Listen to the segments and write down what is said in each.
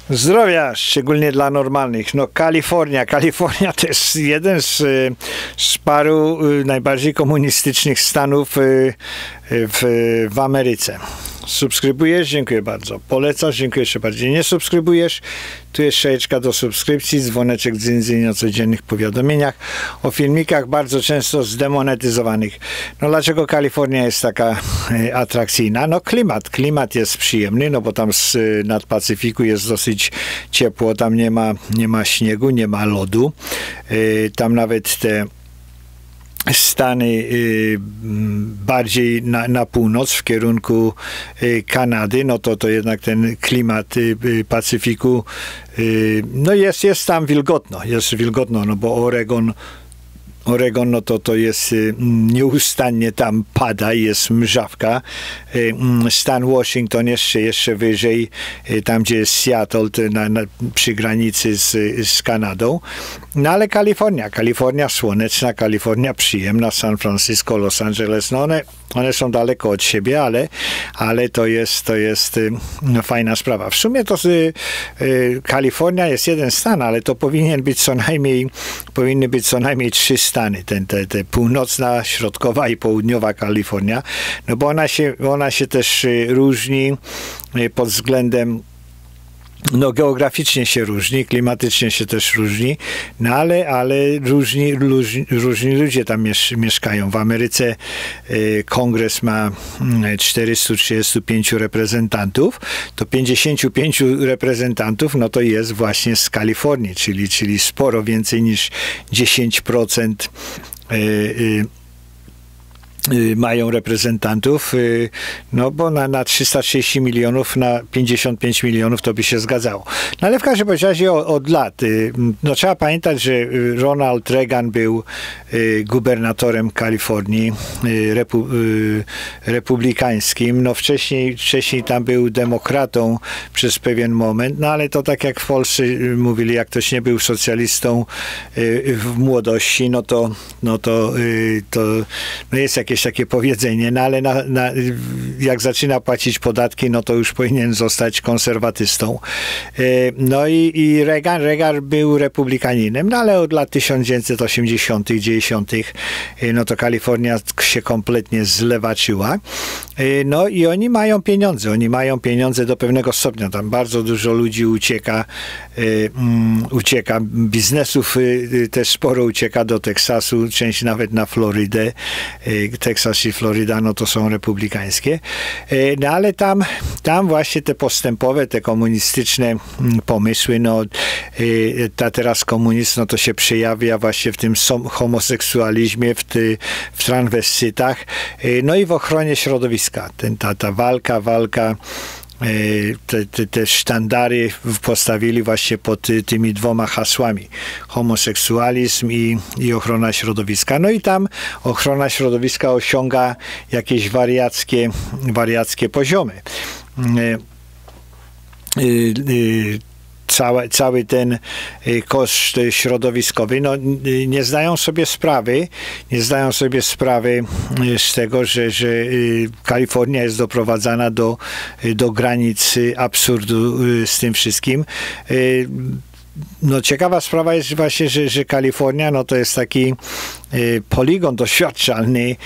Zdrowia, szczególnie dla normalnych. No Kalifornia to jest jeden z paru najbardziej komunistycznych stanów w Ameryce. Subskrybujesz? Dziękuję bardzo. Polecasz? Dziękuję jeszcze bardziej. Nie subskrybujesz? Tu jest szajeczka do subskrypcji, dzwoneczek o codziennych powiadomieniach, o filmikach bardzo często zdemonetyzowanych. No dlaczego Kalifornia jest taka atrakcyjna? No klimat jest przyjemny, no bo tam nad Pacyfiku jest dosyć ciepło, tam nie ma śniegu, nie ma lodu. Tam nawet te Stany bardziej na północ, w kierunku Kanady, no to jednak ten klimat Pacyfiku, no jest tam wilgotno, no bo Oregon, no to jest nieustannie tam pada, jest mrzawka. Stan Washington jeszcze wyżej, tam gdzie jest Seattle, przy granicy z Kanadą. No ale Kalifornia słoneczna, Kalifornia przyjemna, San Francisco, Los Angeles, no one są daleko od siebie, ale to jest no, fajna sprawa. W sumie to Kalifornia jest jeden stan, ale to powinny być co najmniej 3 stany. Te północna, środkowa i południowa Kalifornia, no bo ona się też różni pod względem, no geograficznie się różni, klimatycznie się też różni, no ale różni ludzie tam mieszkają. W Ameryce kongres ma 435 reprezentantów, to 55 reprezentantów, no to jest właśnie z Kalifornii, czyli sporo więcej niż 10% mają reprezentantów, no bo na 330 milionów, na 55 milionów to by się zgadzało. No ale w każdym razie od lat, no trzeba pamiętać, że Ronald Reagan był gubernatorem Kalifornii, republikańskim, no wcześniej tam był demokratą przez pewien moment, no ale to tak jak w Polsce mówili, jak ktoś nie był socjalistą w młodości, no to jest jakieś takie powiedzenie, no ale jak zaczyna płacić podatki, no to już powinien zostać konserwatystą. No i Reagan był republikaninem, no ale od lat 1980., 90., no to Kalifornia się kompletnie zlewaczyła. No i oni mają pieniądze do pewnego stopnia. Tam bardzo dużo ludzi ucieka, biznesów też sporo ucieka do Teksasu, część nawet na Florydę. Teksas i Floryda, no to są republikańskie. No ale tam właśnie te postępowe, te komunistyczne pomysły, no teraz komunizm, no to się przejawia właśnie w tym homoseksualizmie, w transwestytach, no i w ochronie środowiska. Ta walka te sztandary postawili właśnie pod tymi 2 hasłami. Homoseksualizm i ochrona środowiska. No i tam ochrona środowiska osiąga jakieś wariackie poziomy. Cały ten koszt środowiskowy, no nie zdają sobie sprawy z tego, że Kalifornia jest doprowadzana do granic absurdu z tym wszystkim. No ciekawa sprawa jest właśnie, że Kalifornia, no to jest taki poligon doświadczalny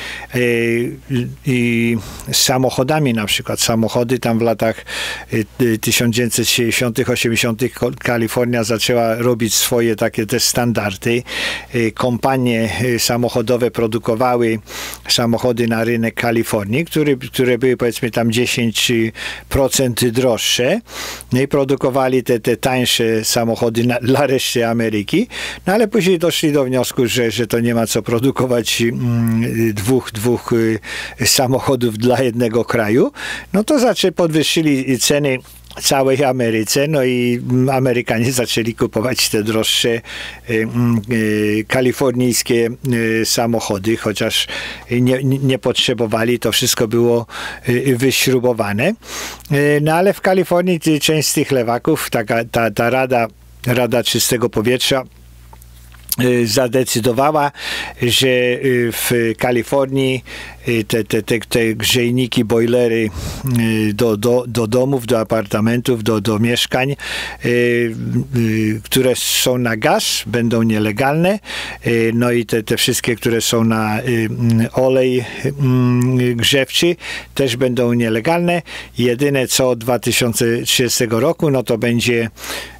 i z samochodami na przykład. Samochody tam w latach 1970., 80. Kalifornia zaczęła robić swoje takie te standardy. Kompanie samochodowe produkowały samochody na rynek Kalifornii, które były powiedzmy tam 10% droższe. No i produkowali te tańsze samochody dla reszty Ameryki, no ale później doszli do wniosku, że to nie ma co produkować dwóch samochodów dla jednego kraju, no to podwyższyli ceny całej Ameryce, no i Amerykanie zaczęli kupować te droższe kalifornijskie samochody, chociaż nie potrzebowali, to wszystko było wyśrubowane. No ale w Kalifornii część z tych lewaków, ta Rada Czystego Powietrza zadecydowała, że w Kalifornii te grzejniki, bojlery do domów, do apartamentów, do mieszkań, które są na gaz, będą nielegalne. No i te wszystkie, które są na olej grzewczy, też będą nielegalne. Jedyne co od 2030 roku, no to będzie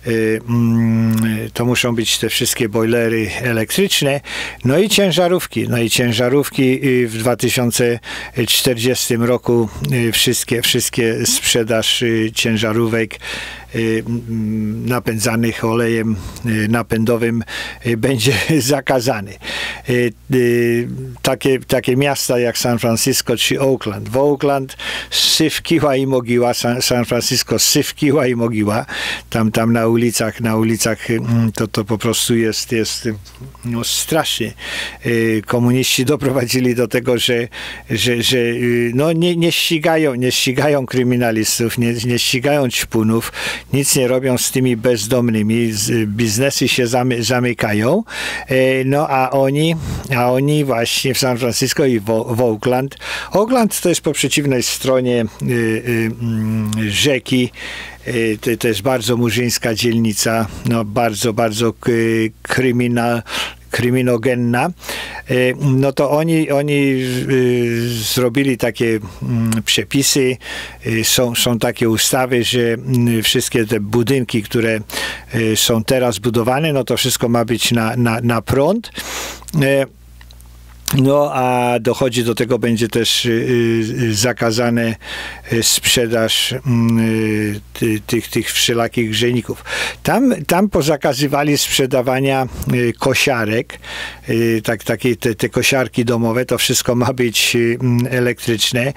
to muszą być te wszystkie bojlery elektryczne, no i ciężarówki. No i ciężarówki w 2040 roku wszystkie sprzedaż ciężarówek napędzanych olejem napędowym będzie zakazany. Takie miasta jak San Francisco czy Oakland. W Oakland syf, kiła i mogiła, San Francisco syf, kiła i mogiła. Tam na ulicach to po prostu jest no, strasznie. Komuniści doprowadzili do tego, że no, nie ścigają kryminalistów, nie ścigają ćpunów, nic nie robią z tymi bezdomnymi, biznesy się zamykają, no a oni właśnie w San Francisco i w Oakland. Oakland to jest po przeciwnej stronie rzeki. To jest bardzo murzyńska dzielnica, no bardzo kryminogenna, no to oni zrobili takie przepisy, są takie ustawy, że wszystkie te budynki, które są teraz budowane, no to wszystko ma być na prąd. No a dochodzi do tego, będzie też zakazane sprzedaż tych wszelakich grzejników. Tam pozakazywali sprzedawania kosiarek, te kosiarki domowe, to wszystko ma być elektryczne.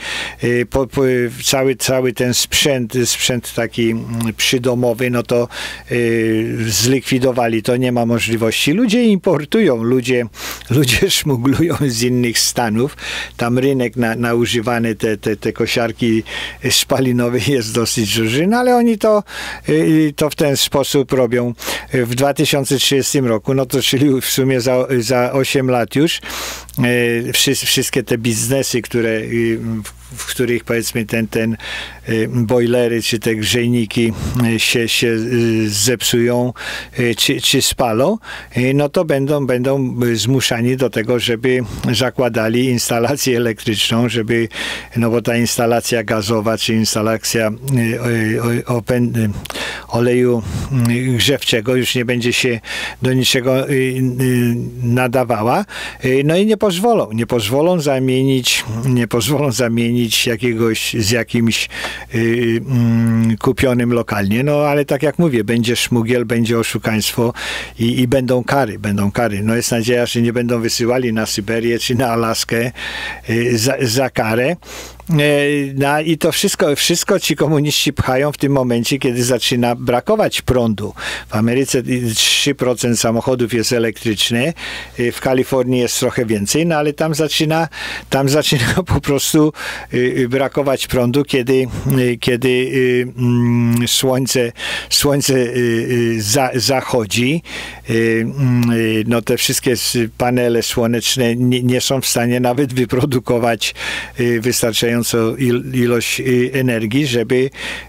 Cały ten sprzęt taki przydomowy, no to zlikwidowali, to nie ma możliwości. Ludzie importują, ludzie szmuglują z innych stanów. Tam rynek na używane te kosiarki spalinowe jest dosyć duży, no ale oni to w ten sposób robią. W 2030 roku, no to czyli w sumie za 8 lat już, wszystkie te biznesy, w których powiedzmy ten bojlery czy te grzejniki się zepsują czy spalą, no to będą zmuszani do tego, żeby zakładali instalację elektryczną, no bo ta instalacja gazowa czy instalacja oleju grzewczego już nie będzie się do niczego nadawała, no i nie pozwolą zamienić z jakimś kupionym lokalnie, no ale tak jak mówię, będzie szmugiel, będzie oszukaństwo i będą kary. No jest nadzieja, że nie będą wysyłali na Syberię czy na Alaskę za karę. No i to wszystko ci komuniści pchają w tym momencie, kiedy zaczyna brakować prądu. W Ameryce 3% samochodów jest elektryczne, w Kalifornii jest trochę więcej, no ale tam zaczyna po prostu brakować prądu, kiedy słońce zachodzi. No te wszystkie panele słoneczne nie są w stanie nawet wyprodukować wystarczającą ilość energii, żeby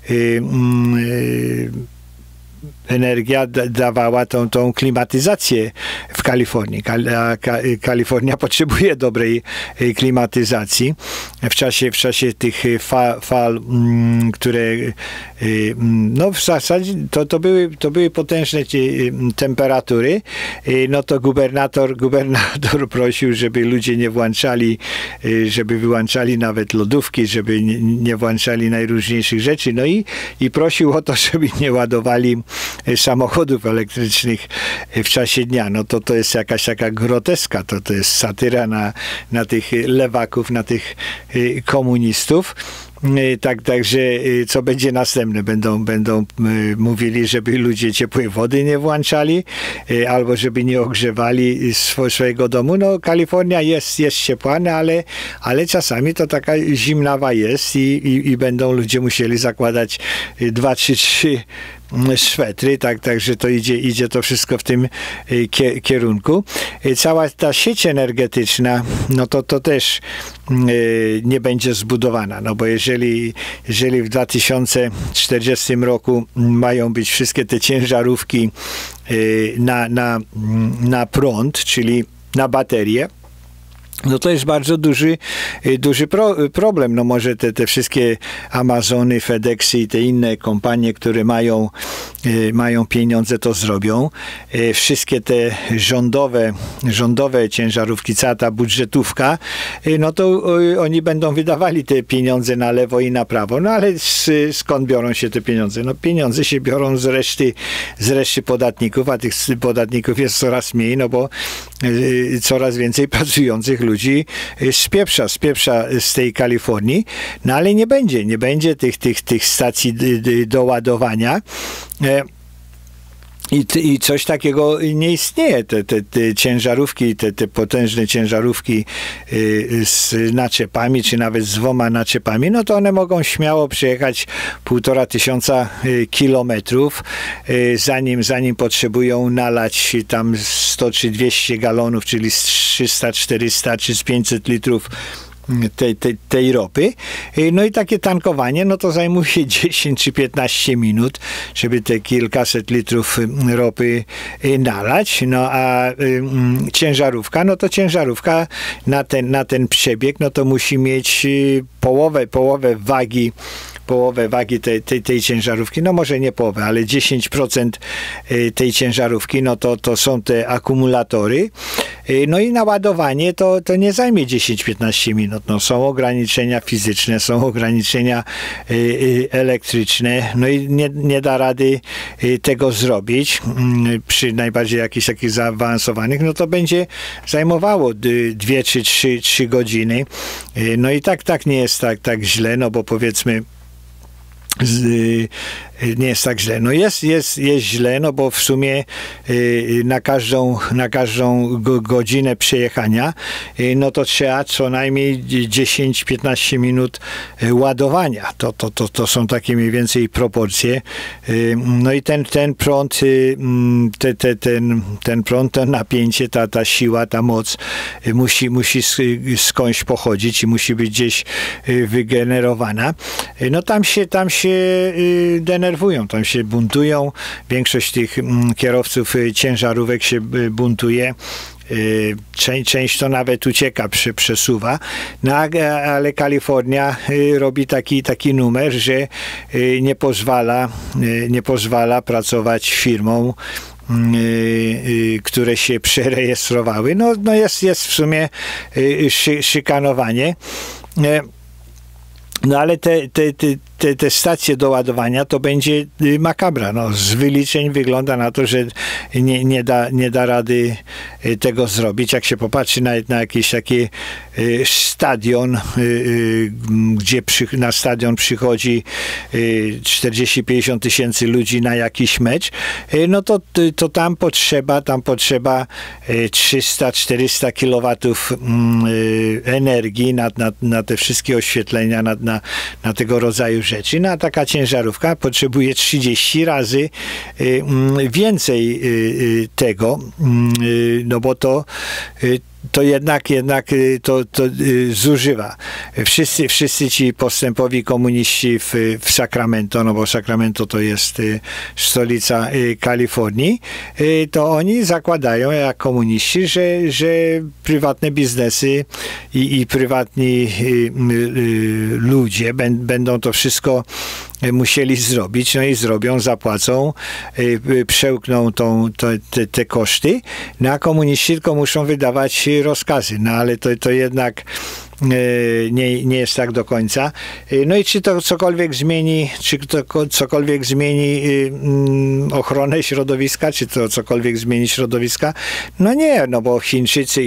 energia dawała tą klimatyzację w Kalifornii. Kalifornia potrzebuje dobrej klimatyzacji. W czasie tych fal, które no w zasadzie to były potężne temperatury, no to gubernator prosił, żeby ludzie nie włączali, żeby wyłączali nawet lodówki, żeby nie włączali najróżniejszych rzeczy, no i prosił o to, żeby nie ładowali samochodów elektrycznych w czasie dnia. No to jest jakaś taka groteska, to jest satyra na tych lewaków, na tych komunistów. Także co będzie następne? Będą mówili, żeby ludzie ciepłej wody nie włączali, albo żeby nie ogrzewali swojego domu. No Kalifornia jest ciepła, no, ale czasami to taka zimnawa jest i będą ludzie musieli zakładać 2 czy 3 swetry, także to idzie to wszystko w tym kierunku. Cała ta sieć energetyczna, no to też nie będzie zbudowana, no bo jeżeli w 2040 roku mają być wszystkie te ciężarówki na prąd, czyli na baterie, no to jest bardzo duży problem. No może te wszystkie Amazony, FedExy i te inne kompanie, które mają pieniądze, to zrobią. Wszystkie te rządowe ciężarówki, cała ta budżetówka, no to oni będą wydawali te pieniądze na lewo i na prawo. No ale skąd biorą się te pieniądze? No pieniądze się biorą z reszty podatników, a tych podatników jest coraz mniej, no bo coraz więcej pracujących ludzi spieprza z tej Kalifornii, no ale nie będzie tych stacji do ładowania. I coś takiego nie istnieje. Te ciężarówki, te potężne ciężarówki z naczepami, czy nawet z 2 naczepami, no to one mogą śmiało przejechać 1500 kilometrów, zanim potrzebują nalać tam 100 czy 200 galonów, czyli 300, 400 czy 500 litrów tej ropy. No i takie tankowanie, no to zajmuje 10 czy 15 minut, żeby te kilkaset litrów ropy nalać. No a ciężarówka, no to ciężarówka na ten przebieg, no to musi mieć połowę wagi tej ciężarówki, no może nie połowę, ale 10% tej ciężarówki, no to są te akumulatory. No i naładowanie to nie zajmie 10-15 minut. No są ograniczenia fizyczne, są ograniczenia elektryczne, no i nie da rady tego zrobić przy najbardziej jakichś takich zaawansowanych, no to będzie zajmowało 2 czy 3 godziny. No i tak nie jest tak źle, no bo powiedzmy nie jest tak źle. No jest źle, no bo w sumie na każdą godzinę przejechania, no to trzeba co najmniej 10-15 minut ładowania. To są takie mniej więcej proporcje. No i ten prąd, ten prąd, to napięcie, ta siła, ta moc musi skądś pochodzić i musi być gdzieś wygenerowana. No tam się denerwują, tam się buntują. Większość tych kierowców ciężarówek się buntuje. Część to nawet ucieka, przesuwa. No, ale Kalifornia robi taki numer, że nie pozwala pracować firmom, które się przerejestrowały. No jest w sumie szykanowanie. No ale te stacje do ładowania to będzie makabra. No, z wyliczeń wygląda na to, że nie da rady tego zrobić. Jak się popatrzy na jakiś taki stadion, gdzie na stadion przychodzi 40-50 tysięcy ludzi na jakiś mecz, no to tam potrzeba 300-400 kilowatów energii na te wszystkie oświetlenia, na tego rodzaju rzeczy. No a taka ciężarówka potrzebuje 30 razy więcej tego, no bo to jednak to zużywa. Wszyscy ci postępowi komuniści w Sacramento, no bo Sacramento to jest stolica Kalifornii, to oni zakładają jak komuniści, że prywatne biznesy i prywatni ludzie będą to wszystko musieli zrobić, no i zrobią, zapłacą, przełkną te koszty, no a komuniści tylko muszą wydawać rozkazy, no ale to jednak nie jest tak do końca. No i czy to cokolwiek zmieni, ochronę środowiska, czy to cokolwiek zmieni środowiska? No nie, no bo Chińczycy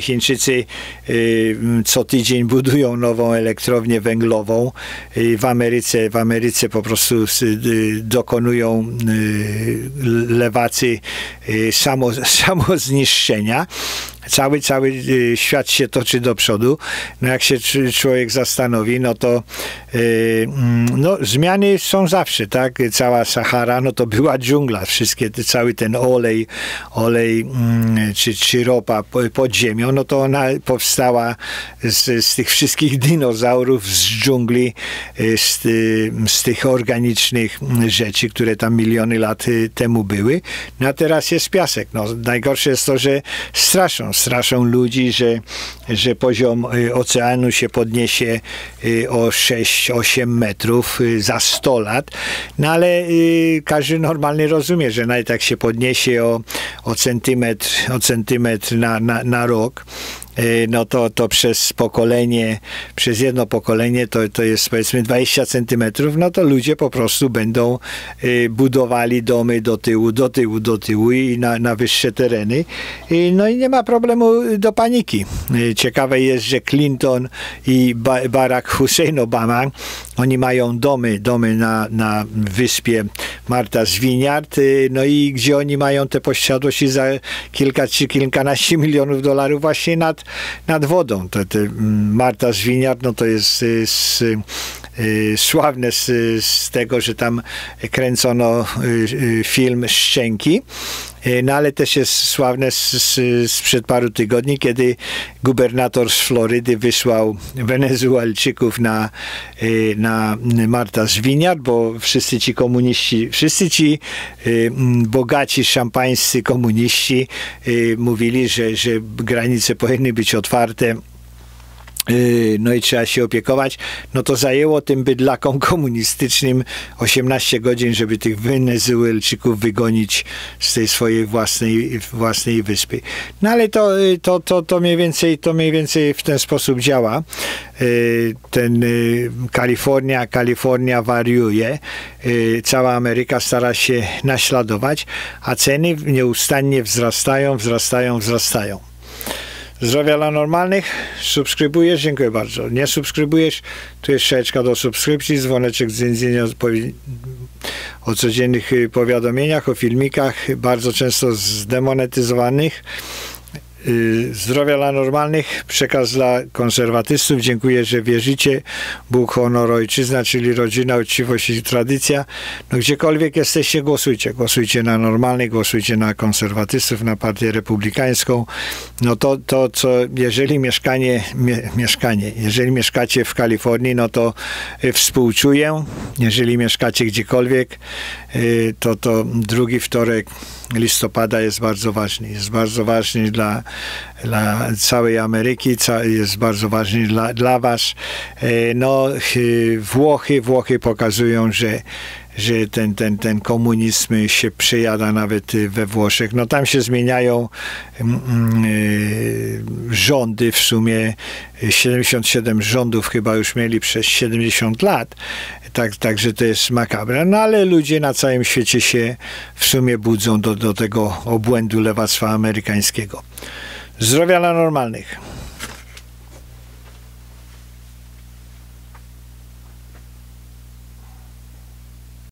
co tydzień budują nową elektrownię węglową. W Ameryce po prostu dokonują lewacy samozniszczenia. cały świat się toczy do przodu. No jak się człowiek zastanowi, no to no, zmiany są zawsze, tak? Cała Sahara, no to była dżungla. Cały ten olej czy ropa pod ziemią, no to ona powstała z tych wszystkich dinozaurów, z dżungli, z tych organicznych rzeczy, które tam miliony lat temu były. No a teraz jest piasek. No, najgorsze jest to, że straszą ludzi, że poziom oceanu się podniesie o 6-8 metrów za 100 lat. No ale każdy normalny rozumie, że nawet jak się podniesie o centymetr na rok, no to przez jedno pokolenie to jest powiedzmy 20 centymetrów, no to ludzie po prostu będą budowali domy do tyłu i na wyższe tereny. No i nie ma problemu do paniki. Ciekawe jest, że Clinton i Barack Hussein Obama, oni mają domy na wyspie Martha's Vineyard, no i gdzie oni mają te posiadłości za kilka czy kilkanaście milionów dolarów właśnie nad wodą. Martha's Vineyard, no to jest sławne z tego, że tam kręcono film Szczęki. No ale też jest sławne sprzed paru tygodni, kiedy gubernator z Florydy wysłał Wenezuelczyków na Martha's Vineyard, bo wszyscy ci komuniści, wszyscy ci bogaci, szampańscy komuniści mówili, że granice powinny być otwarte, no i trzeba się opiekować, no to zajęło tym bydlakom komunistycznym 18 godzin, żeby tych Wenezuelczyków wygonić z tej swojej własnej wyspy. No ale to mniej więcej w ten sposób działa. Kalifornia wariuje, cała Ameryka stara się naśladować, a ceny nieustannie wzrastają. Zdrowia dla normalnych. Subskrybujesz? Dziękuję bardzo. Nie subskrybujesz? Tu jest strzałeczka do subskrypcji, dzwoneczek o codziennych powiadomieniach, o filmikach, bardzo często zdemonetyzowanych. Zdrowia dla normalnych, przekaz dla konserwatystów. Dziękuję, że wierzycie. Bóg, honor, ojczyzna, czyli rodzina, uczciwość i tradycja. No gdziekolwiek jesteście, głosujcie. Głosujcie na normalnych, głosujcie na konserwatystów, na partię republikańską. No to co, jeżeli jeżeli mieszkacie w Kalifornii, no to współczuję. Jeżeli mieszkacie gdziekolwiek, to drugi wtorek listopada jest bardzo ważny. Jest bardzo ważny dla całej Ameryki, jest bardzo ważny dla was. No, Włochy pokazują, że ten komunizm się przejada nawet we Włoszech. No tam się zmieniają rządy, w sumie 77 rządów chyba już mieli przez 70 lat. Także to jest makabra. No ale ludzie na całym świecie się w sumie budzą do tego obłędu lewactwa amerykańskiego. Zdrowia dla normalnych.